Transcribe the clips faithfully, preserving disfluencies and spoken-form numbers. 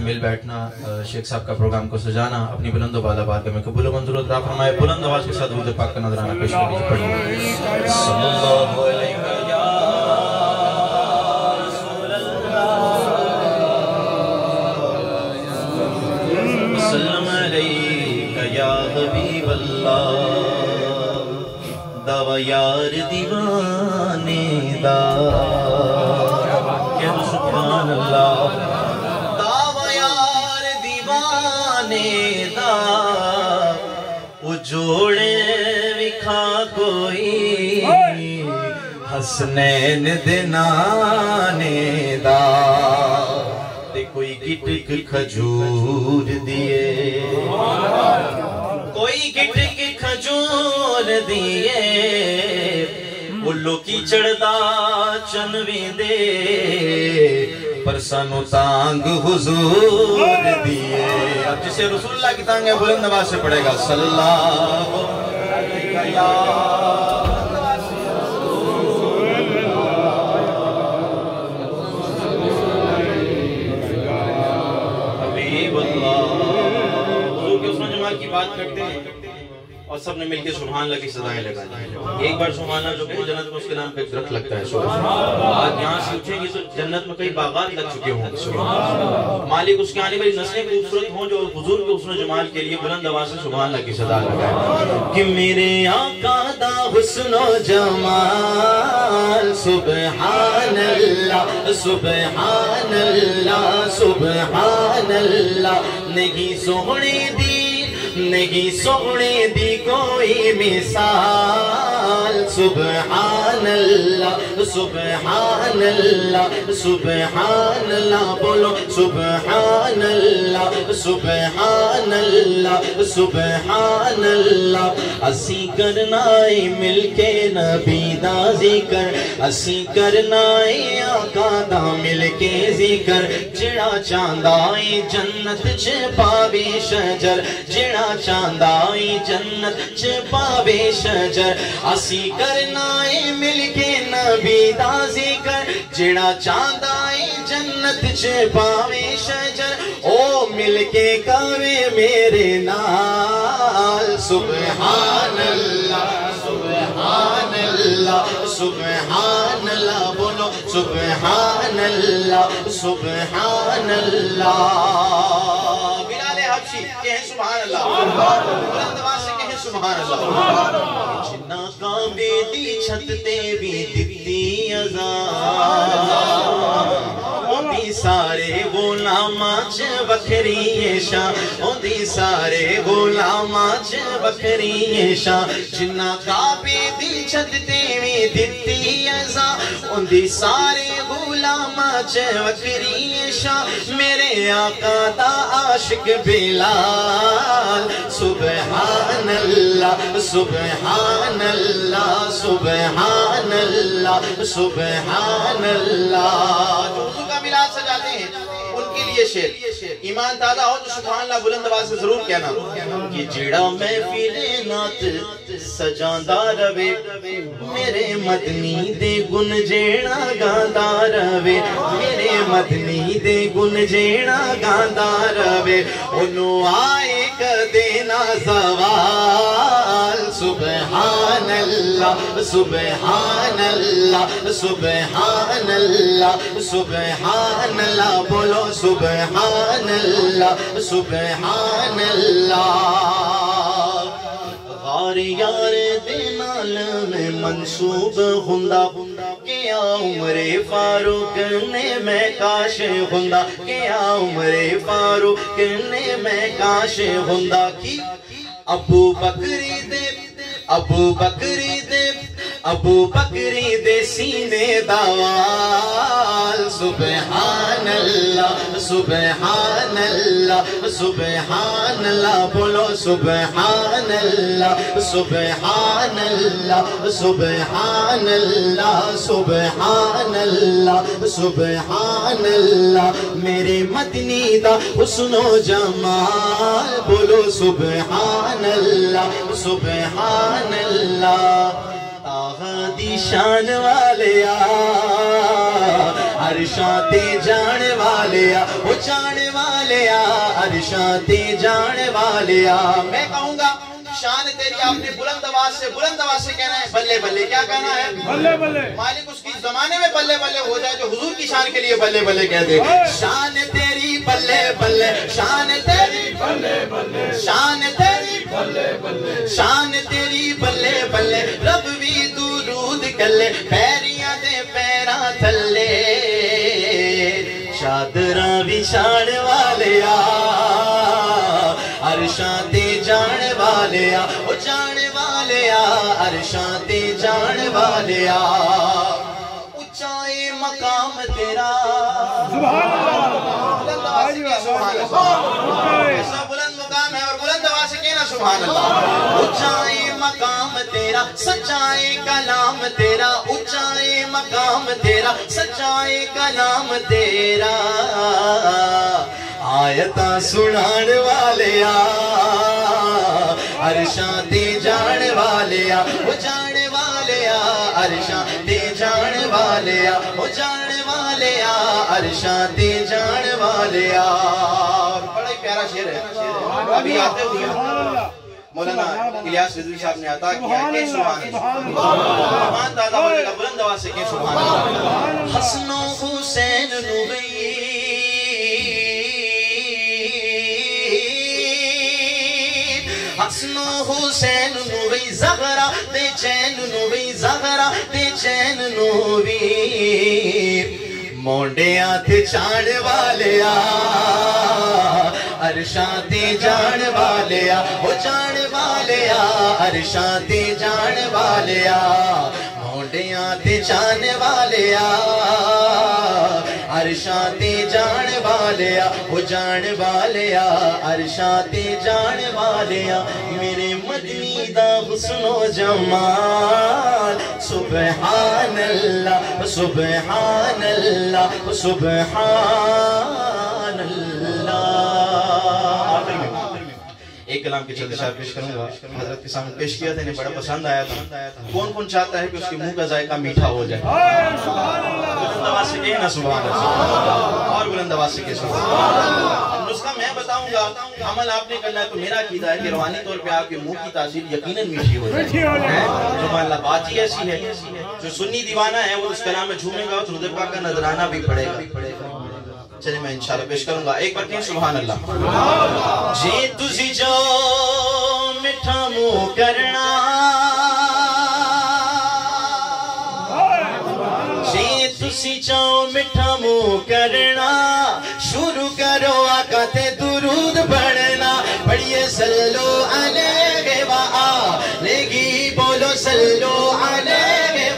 مل بیٹھنا، شیخ صاحب کا پروگرام کو سجانا، اپنی بلند و بالا بارگاہ میں قبول و منظور عطا فرمائے۔ بلند آواز کے ساتھ درود پاک کا نذرانہ پیش کریے، پڑھیے صلی اللہ علیہ یا رسول اللہ وسلم علیہ یا حبیب اللہ۔ دعوی یار دیوانے دا کہ سبحان اللہ، دعوی یار دیوانے دا وہ جوڑے وکھا کوئی حسنین دنانے دا تے کوئی گٹک کھجور دیے، کوئی گٹک کھجور دیے، وہ لوکی چڑھدا چنویں دے پر سانو تانگ حضور دیے۔ اب جسے رسول اللہ کی تانگ ہے بلند آواز سے پڑھے گا صلی اللہ علیہ یا حبیب اللہ۔ حضور کے عثمان جمال کی بات کرتے ہیں اور سب نے مل کے سبحان اللہ کی صدائیں لگائیں۔ ایک بار سبحان اللہ جو کہ جنت میں اس کے نام پہ ایک درخت لگتا ہے، آج یہاں سے اٹھیں گے تو جنت میں کئی باغات لگ چکے ہوں گے۔ مالک اس کے آنے والی نسلیں خوبصورت ہوں جو حضور کے حسن و جمال کے لیے بلند آواز سے سبحان اللہ کی صدا لگائیں کہ میرے آقا دا حسن و جمال سبحان اللہ سبحان اللہ سبحان اللہ، نہیں سونے دی نہیں سونے دی کوئی مثال سبحان اللہ سبحان اللہ سبحان اللہ، بولو سبحان اللہ سبحان اللہ سبحان اللہ۔ اسی کرنائی مل کے نبی دا ذکر، اسی کرنائی آقا دا مل کے ذکر، جڑا چاندائی جنت چ پاوے شجر، جڑا چاندائی جنت چ پاوے شجر، اسی کرنائی مل کے نبی دا ذکر، جڑا چاندائی جنت چ پاوے شجر، او مل کے کاوے میرے نال سبحان اللہ سبحان اللہ سبحان اللہ، بولو سبحان اللہ سبحان اللہ۔ بلال حبشی کہیں سبحان اللہ، بلند آواز سے کہیں سبحان اللہ۔ جنہ کعبے دی چھت تے بھی دتی عذاب، ہوندی سارے غلاماں چ وکھری شان، ہوندی سارے غلاماں چ وکھری شان، جنہ کعبے دی چھت تے بھی دتی عذاب، ہوندی سارے غلاماں چ وکھری شان، میرے آقا دا عاشق بلال سبحان اللہ سبحان اللہ سبحان اللہ سبحان اللہ۔ جو حضور کا میلاد سجاتے ہیں ان کے لیے شعر، ایمان تازہ ہو تو سبحان اللہ بلند آواز سے ضرور کہنا کہ جڑا محفل نعت سجاندا رہے، میرے مدنی دے گن جیڑا گاندا رہے، میرے مدنی دے گن جیڑا گاندا رہے، انہوں آئے کدے نہ زوال سبحان اللہ سبحان اللہ سبحان اللہ سبحان اللہ، بولو سبحان اللہ سبحان اللہ۔ غار یار دے نال میں منصوب ہوندا، کیا عمر فاروق نے میں کاش ہوندا، کیا عمر فاروق نے میں کاش ہوندا، کی ابو بکری دے ابو بکری دے ابو بکری دے سینے دوال سبحان اللہ سبحان اللہ سبحان اللہ، بولو سبحان اللہ سبحان اللہ سبحان اللہ سبحان اللہ سبحان اللہ، میرے مدنی دا حسن و جمال، بولو سبحان اللہ سبحان اللہ۔ آغا دی شان والیا عرشاں تے جان والیا وہ جان والیا عرشاں تے جان والیا میں کہوں گا شان تیری آپ نے بلند آواز سے بلند آواز سے کہنا ہے بلے بلے کیا کہنا ہے بلے بلے مالک اس کی زمانے میں بلے بلے ہو جائے جو حضور کی شان کے لیے بلے بلے کہہ دے شان تیری بلے بلے شان تیری بلے بلے شان تیری بلے بلے شان تیری بلے بلے رب بھی درود کلے پیریاں دے پیراں تھلے چادراں وچھاڑ والیا عرشاں تے جان والیا او جان والیا عرشاں تے جان والیا اونچائے مقام تیرا سبحان اللہ سبحان اللہ ایسا بلند مقام ہے اور بلند آواز سے کہنا سبحان اللہ اونچائے مقام تیرا سچائے کلام تیرا اونچائے مقام تیرا سچائے کلام تیرا آیتاں سنان والیا عرشاں تے جان والیا وہ جان والیا عرشاں تے جان والیا وہ جان والیا عرشاں تے جان والیا بڑا ہی پیارا شعر ہے ابھی آتے ہوئے مولانا الیاس رضوی صاحب نے عطا کیا ہے کہ سبحان اللہ سبحان دادا بولے گا بلند آواز سے کہ سبحان اللہ حسن و حسین نوبی حسن و حسین نوی زغرا دے چین نوی زغرا دے چین نوی مونڈیاں تے چاڑ والیا عرشاں تے جان والیا وہ جان والیا عرشاں تے جان والیا مونڈیاں تے چان والیا عرشاں تے جان والیا وہ جان والیا عرشاں تے جان والیا میرے مدنی دا حسن و جمال سبحان اللہ سبحان اللہ سبحان اللہ ایک کلام کے چلتے شاعر پیش کروں گا حضرت کے سامنے پیش کیا تھا انہیں بڑا پسند آیا تھا کون کون چاہتا ہے کہ اس کے منہ کا ذائقہ میٹھا ہو جائے بلند آواز سے کہنا سبحان اللہ اور بلند آواز سے کہنا سبحان اللہ نسخہ میں بتاؤں گا عمل آپ نے کرنا ہے تو میرا عقیدہ ہے کہ روحانی طور پہ آپ کے منہ کی تاثیر یقیناً میٹھی ہو جائے سبحان اللہ بات ہی ایسی ہے جو سنی دیوانہ ہے وہ اس کلام میں جھومے گا تو درود پاک کا نذرانہ بھی پڑے گا چلیں میں انشاءاللہ پیش کروں گا ایک بار کہیں سبحان اللہ جے تسی جو مٹھا منہ کرنا جے تسی جو مٹھا منہ کرنا شروع کرو آقا تے درود پڑھنا پڑھئے صلو علیہ وآلہ بولو صلو علیہ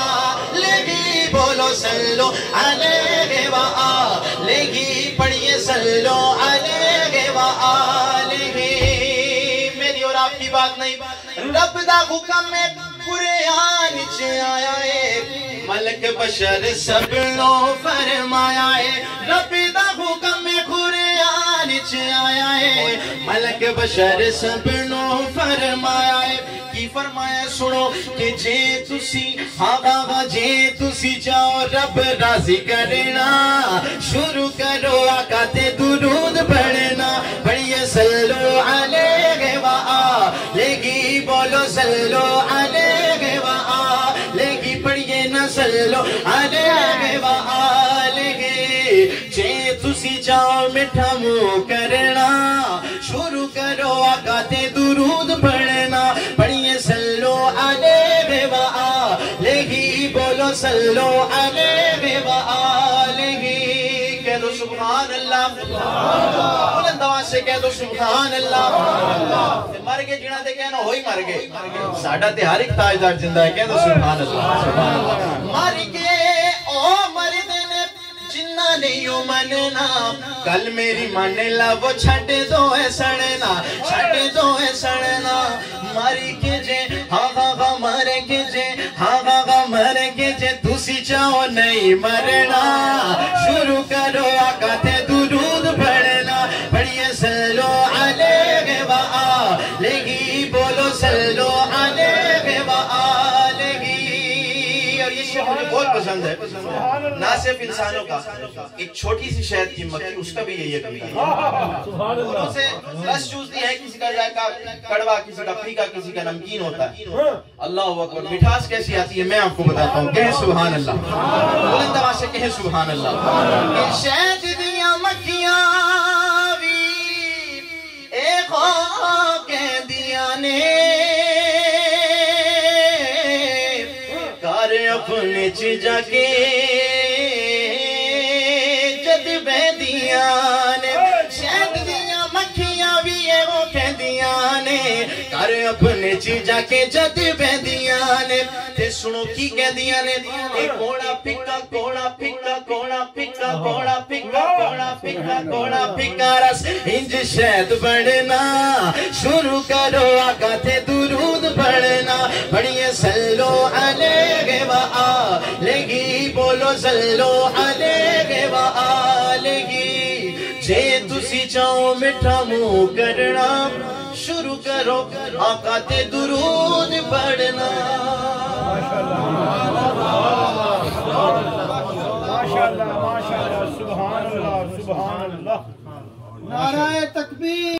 وآلہ بولو صلو علیہ وآلہ لگی پڑھئے صلو علیہ وآلہ میری اور آپ کی بات نہیں رب دا حکم میں قرآن چ آیا ہے ملک بشر سب نو فرمایا ہے رب دا حکم میں قرآن چ آیا ہے ملک بشر سب نو فرمایا ہے کی فرمایا سنو کہ جے تسی ہاں بابا جے تسی جاؤ رب راضی کرنا شروع کرو آقا تے درود پڑھنا پڑھئے صلو علیہ وآلہ بولو صلو علیہ وآلہ پڑھئے نہ صلو علیہ وآلہ جے تسی جاؤ مٹھا منہ کرنا شروع کرو آقا تے درود پڑھنا پڑھئے صلو علیہ وآلہ بولو صلو علیہ وآلہ کہہ دو سبحان اللہ بلند آواز سے کہہ دو سبحان اللہ مر گئے جنہ دے کہنا ہوئی مر گئے ساڑھا تے ہر ایک تاجدار زندہ ہے کہہ دو سبحان اللہ مر گئے او مرد نے جنہ نہیں ہو مننا کل میری من لا وہ چھٹ دو ہے سڑنا چھٹ دو ہے سڑنا ماری کے جے ہاں ہاں ہاں مر کے جے ہاں ہاں ہاں مر کے جے تسی چاہو نہیں مرنا شروع کرو آقا تے درود پڑھنا پڑھئے صلو علیہ وآلہ بولو صلو علیہ وآلہ اور یہ شعر مجھے بہت پسند ہے، نہ صرف انسانوں کا، ایک چھوٹی سی شہد کی مکھی اس کا بھی یہی عقیدہ ہے، دونوں سے رس چوستی ہے، کسی کا ذائقہ کڑوا، کسی کا پھیکا، کسی کا نمکین ہوتا ہے۔ اللہ اکبر، مٹھاس کیسی آتی ہے میں آپ کو بتاتا ہوں، کہیں سبحان اللہ، بلند آواز سے کہیں سبحان اللہ۔ شہد دیاں مکھیاں وی اے خواہ کہندیاں نے، کار اپنے چ جا کے جد بہندیاں نے، شہد دیاں مکھیاں وی اے وہ کہندیاں نے، کار اپنے چ جا کے جد بہندیاں نے۔ تے سنو کی کہندیاں نے، اے کوڑا پھکا کوڑا پھکا کوڑا پھکا کوڑا پھکا کوڑا پھکا کوڑا پھکا رس انج شہد بڑھنا شروع کرو، آقا تے درود پڑھنا، پڑھیے صلو علیہ وآلہ، بولو صلو علیہ وآلہ۔ جے تسی چاہو مٹھا منہ کرنا شروع کرو، آقا تے درود پڑھنا۔ ماشاءاللہ ماشاءاللہ، سبحان اللہ سبحان اللہ، نعرہ تکبیر۔